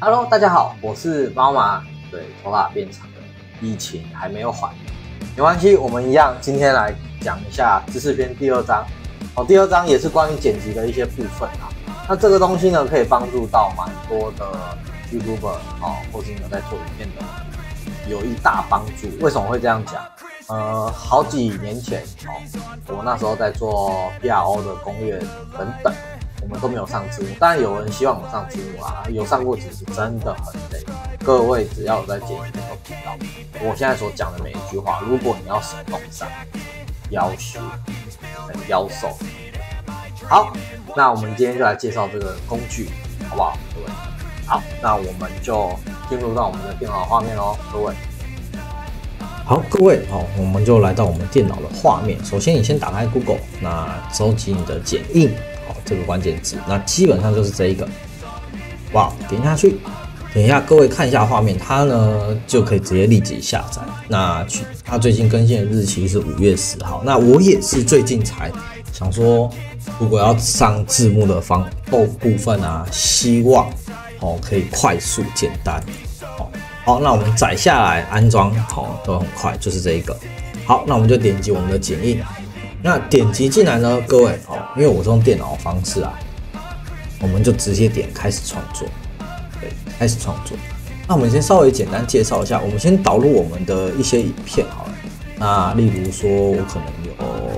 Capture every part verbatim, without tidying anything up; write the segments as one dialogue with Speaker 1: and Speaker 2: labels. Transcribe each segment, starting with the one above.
Speaker 1: Hello， 大家好，我是猫马。对，头发变长了，疫情还没有缓，没关系，我们一样，今天来讲一下知识篇第二章。哦，第二章也是关于剪辑的一些部分啊。那这个东西呢，可以帮助到蛮多的 YouTuber 哦，或是你有在做影片的，有一大帮助。为什么会这样讲？呃，好几年前哦，我那时候在做 P R O 的攻略等等。我们都没有上字幕，当然有人希望我上字幕啦，有上过，只是真的很累。各位只要有在剪影片都知道，我现在所讲的每一句话，如果你要手动上，要求很腰瘦。好，那我们今天就来介绍这个工具，好不好，各位？好，那我们就进入到我们的电脑画面哦，各位。
Speaker 2: 好，各位，好，我们就来到我们电脑的画面。首先，你先打开 Google， 那收集你的剪映。这个关键字，那基本上就是这一个，哇，点下去，点一下，各位看一下画面，它呢就可以直接立即下载。那它最近更新的日期是五月十号，那我也是最近才想说，如果要上字幕的方部部分啊，希望哦可以快速简单，哦，好，那我们载下来安装，好，都很快，就是这一个。好，那我们就点击我们的剪映。那点击进来呢，各位哦，因为我是用电脑的方式啊，我们就直接点开始创作，对，开始创作。那我们先稍微简单介绍一下，我们先导入我们的一些影片好了。那例如说，我可能有，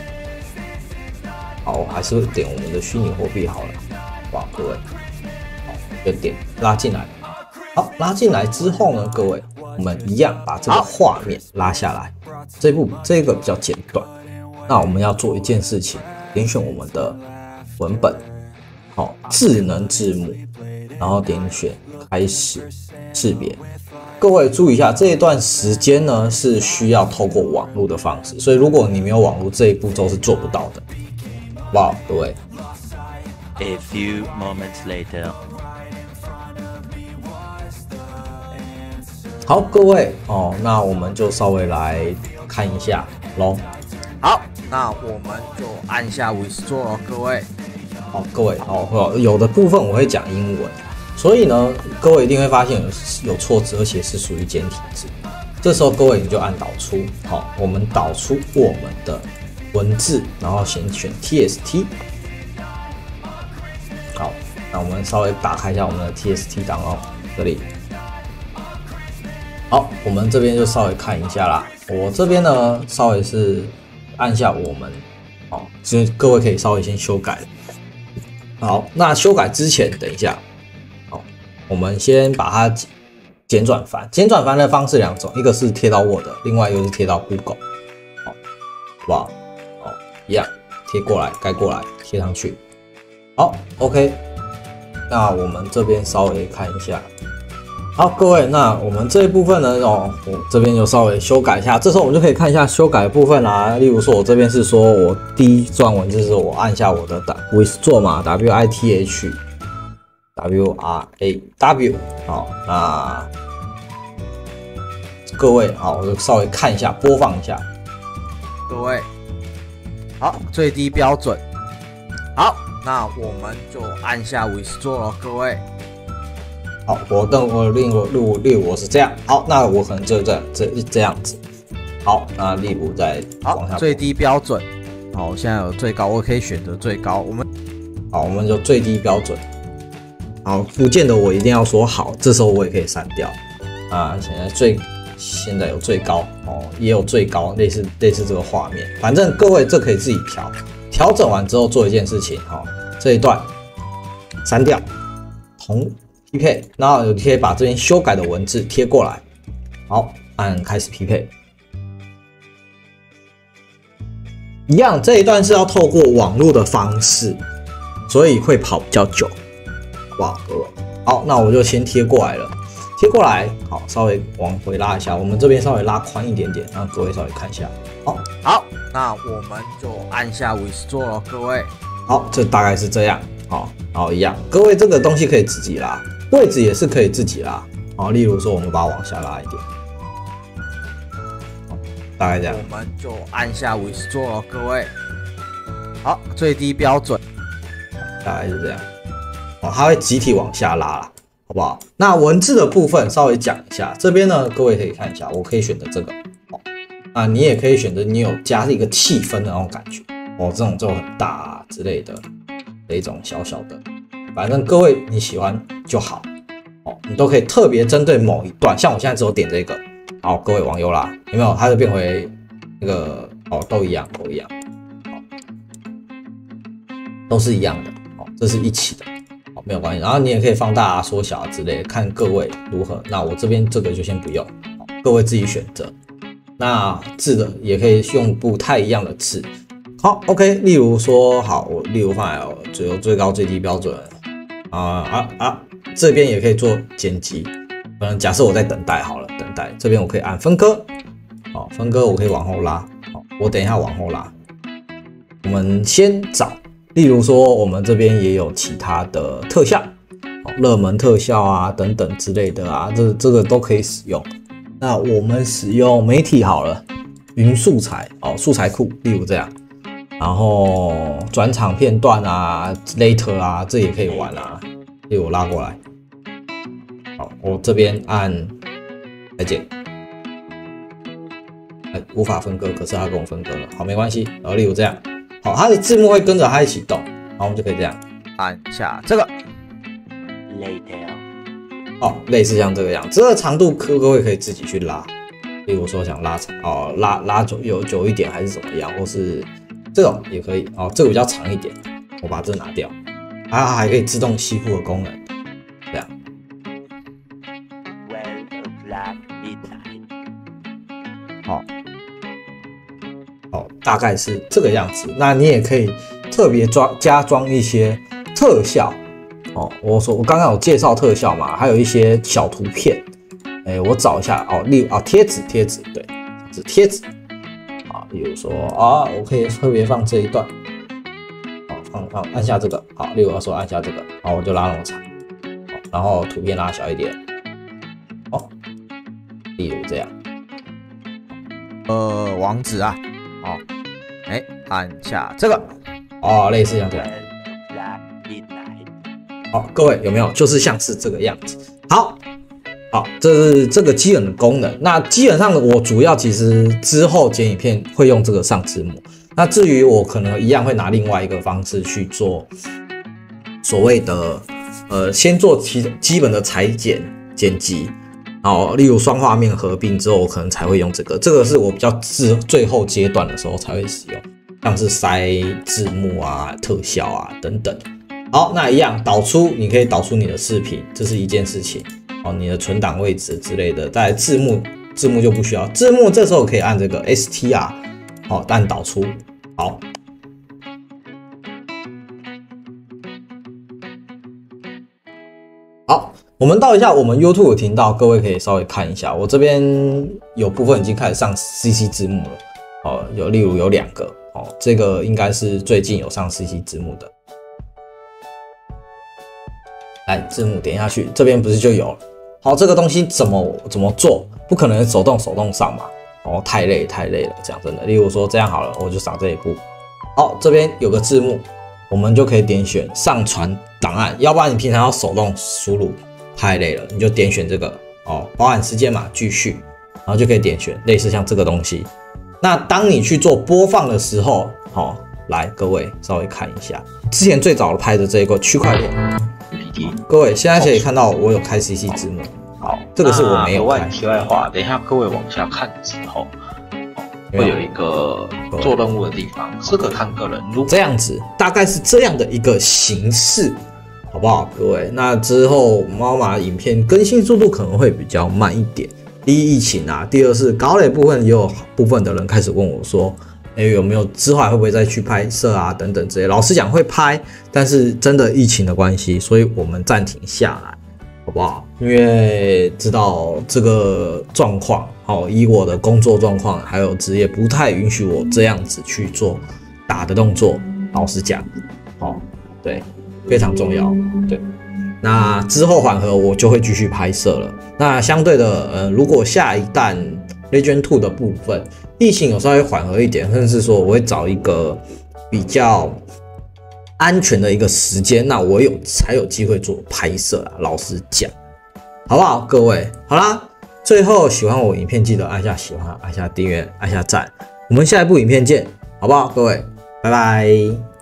Speaker 2: 好，我还是会点我们的虚拟货币好了，哇，各位，好，就点拉进来。好，拉进来之后呢，各位，我们一样把这个画面拉下来。这部这个比较简短。那我们要做一件事情，点选我们的文本，好，智能字幕，然后点选开始识别。各位注意一下，这一段时间呢是需要透过网络的方式，所以如果你没有网络，这一步骤是做不到的。哇，各位。
Speaker 3: A few moments later.
Speaker 2: 好，各位哦，那我们就稍微来看一下咯。
Speaker 1: 好。那我们就按下 Withdraw， 各位。
Speaker 2: 好，各位哦，有的部分我会讲英文，所以呢，各位一定会发现有有错字，而且是属于简体字。这时候各位你就按导出，好，我们导出我们的文字，然后先选 T S T。好，那我们稍微打开一下我们的 T S T 档哦，这里。好，我们这边就稍微看一下啦。我这边呢，稍微是。按下我们，好，所以各位可以稍微先修改。好，那修改之前，等一下，好，我们先把它简转繁。简转繁的方式两种，一个是贴到 Word， 另外一个是贴到 Google。好，哇，好，一样贴过来，盖过来，贴上去。好 ，OK。那我们这边稍微看一下。好，各位，那我们这一部分呢，哦，我这边就稍微修改一下。这时候我们就可以看一下修改的部分啦。例如说，我这边是说我第一段文字是我按下我的 Withdraw 嘛 ，W I T H W R A W。好，那各位，好，我就稍微看一下，播放一下。
Speaker 1: 各位，好，最低标准。好，那我们就按下 Withdraw 了，各位。
Speaker 2: 好，我等我例如例例如我是这样，好，那我可能就这样这这样子，好，那例如再往下，
Speaker 1: 最低标准，好，现在有最高，我可以选择最高，我们，
Speaker 2: 好，我们就最低标准，好，不见得我一定要说好，这时候我也可以删掉，啊，现在最现在有最高哦，也有最高，类似类似这个画面，反正各位这可以自己调，调整完之后做一件事情，哈，这一段删掉，同。匹配，然后你可以把这边修改的文字贴过来，好，按开始匹配。一样，这一段是要透过网络的方式，所以会跑比较久。哇，各位，好，那我就先贴过来了，贴过来，好，稍微往回拉一下，我们这边稍微拉宽一点点，让各位稍微看一下。好，
Speaker 1: 好，那我们就按下 Withdraw 了，各位。
Speaker 2: 好，这大概是这样，好，然后一样，各位这个东西可以自己拉。位置也是可以自己拉，好，例如说我们把它往下拉一点，大概这样。
Speaker 1: 我们就按下 Withdraw 了，各位。好，最低标准，
Speaker 2: 大概是这样。哦，它会集体往下拉啦。 好不好？那文字的部分稍微讲一下，这边呢，各位可以看一下，我可以选择这个，哦，啊，你也可以选择你有加一个气氛的那种感觉，哦，这种就很大啊之类的，这一种小小的，反正各位你喜欢就好，哦，你都可以特别针对某一段，像我现在只有点这个，好，各位网友啦，有没有？它就变回那个，哦，都一样，都一样，哦，都是一样的，哦，这是一起的。没有关系，然后你也可以放大啊、缩小啊之类的，看各位如何。那我这边这个就先不用，各位自己选择。那字的也可以用不太一样的字。好 ，OK， 例如说，好，我例如放在最有最高最低标准啊啊啊，这边也可以做剪辑。嗯，假设我在等待好了，等待这边我可以按分割，好，分割我可以往后拉，好，我等一下往后拉。我们先找。例如说，我们这边也有其他的特效，热门特效啊等等之类的啊，这这个都可以使用。那我们使用媒体好了，云素材哦，素材库，例如这样，然后转场片段啊 ，later 啊，这也可以玩啊。例如我拉过来，好，我这边按再见，哎，无法分割，可是它跟我分割了，好，没关系。然后例如这样。好，它的字幕会跟着它一起动，然后我们就可以这样按下这个
Speaker 3: Later，
Speaker 2: 哦，类似像这个样子，这个长度各位可以自己去拉，例如说想拉长哦，拉拉久有久一点还是怎么样，或是这种也可以哦，这个比较长一点，我把这拿掉，它还可以自动吸附的功能，这样。好。哦，大概是这个样子。那你也可以特别装加装一些特效哦。我说我刚刚有介绍特效嘛，还有一些小图片。哎、欸，我找一下哦，例如啊贴纸贴纸，对，是贴纸啊。例如说啊，我可以特别放这一段，好放放按下这个，好，例如我说按下这个，好，我就拉那么长，好，然后图片拉小一点，哦，例如这样。呃，网址啊。好，哎，按下这个，哦，类似像这样。好，各位有没有？就是像是这个样子。好，好，这是这个基本的功能。那基本上我主要其实之后剪影片会用这个上字幕。那至于我可能一样会拿另外一个方式去做所谓的呃，先做其基本的裁剪剪辑。哦，例如双画面合并之后，我可能才会用这个。这个是我比较至最后阶段的时候才会使用，像是塞字幕啊、特效啊等等。好，那一样导出，你可以导出你的视频，这是一件事情。哦，你的存档位置之类的。再来字幕，字幕就不需要。字幕这时候可以按这个 S T R， 好，按导出。好。好。我们到一下我们 YouTube 的频道，各位可以稍微看一下，我这边有部分已经开始上 C C 字幕了，哦，有例如有两个，哦，这个应该是最近有上 C C 字幕的。来，字幕点下去，这边不是就有了？好，这个东西怎么怎么做？不可能手动手动上嘛，哦，太累太累了，这样真的。例如说这样好了，我就扫这一步。好，这边有个字幕，我们就可以点选上传档案，要不然你平常要手动输入。太累了，你就点选这个哦，包含时间嘛，继续，然后就可以点选类似像这个东西。那当你去做播放的时候，哦，来各位稍微看一下，之前最早拍的这一个区块链 P P T， 各位现在可以看到我有开 C C 字幕，好，这个是我没有开。
Speaker 4: 题外话，等一下各位往下看的时候，会有一个做任务的地方，这个看个人。
Speaker 2: 这样子，大概是这样的一个形式。好不好，各位？那之后猫马影片更新速度可能会比较慢一点。第一，疫情啊；第二是高垒部分，也有部分的人开始问我说：“哎、欸，有没有之后还会不会再去拍摄啊？等等之类。”老实讲会拍，但是真的疫情的关系，所以我们暂停下来，好不好？因为知道这个状况，好，以我的工作状况还有职业，不太允许我这样子去做打的动作。老实讲，好，对。非常重要，对。那之后缓和，我就会继续拍摄了。那相对的，呃，如果下一弹 Legend 二的部分，疫情有稍微缓和一点，甚至说我会找一个比较安全的一个时间，那我有才有机会做拍摄啊。老实讲，好不好，各位？好啦，最后喜欢我影片记得按下喜欢，按下订阅，按下赞。我们下一部影片见，好不好，各位？拜拜。